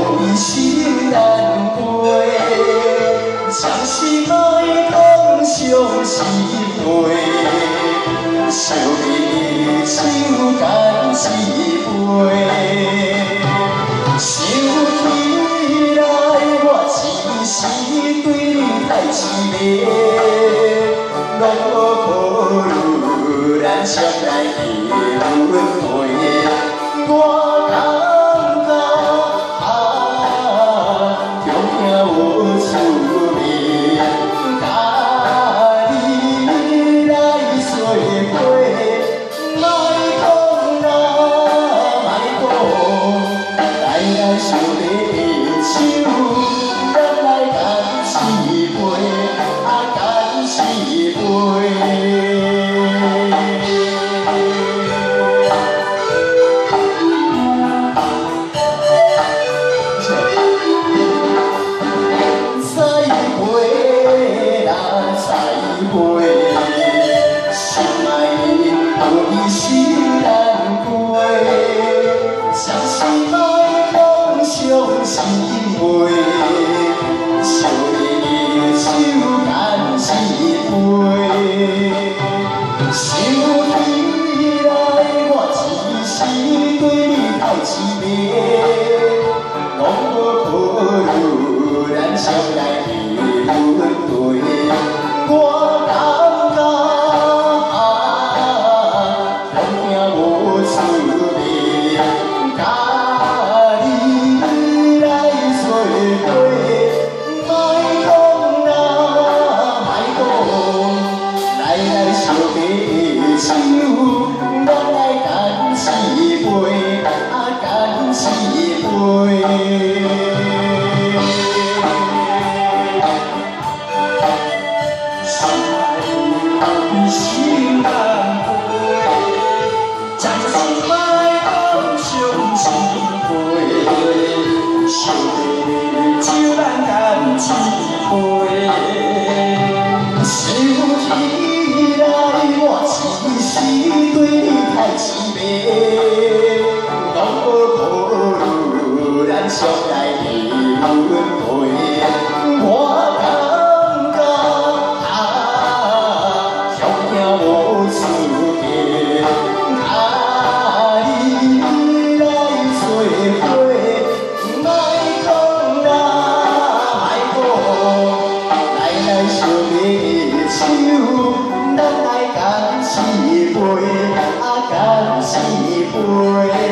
伊心难归，相思莫讲伤心话，惜你手干一杯。 想起来，我一时对你太痴迷，拢无考虑咱将来的轮回。我感觉中央有滋味，甲你来相会，莫讲啦，莫讲。 来相你手，咱来干一杯，干一杯。再杯啦，再杯，心爱的有你心难归，相思莫。 伤心话，惜你手干一杯。想起来，我一时对你太痴迷，拢无考虑咱将来的轮回。我感觉中央无滋味。 手，咱来干一杯，干一杯。心难归，将心莫讲伤心话，惜你手咱干一杯。想起来，我一时对你太痴迷，拢无考虑咱将来的轮回。我感觉中央无滋味，你来做伙，莫讲啦，莫讲，来相你手。 咱来干一杯，干一杯。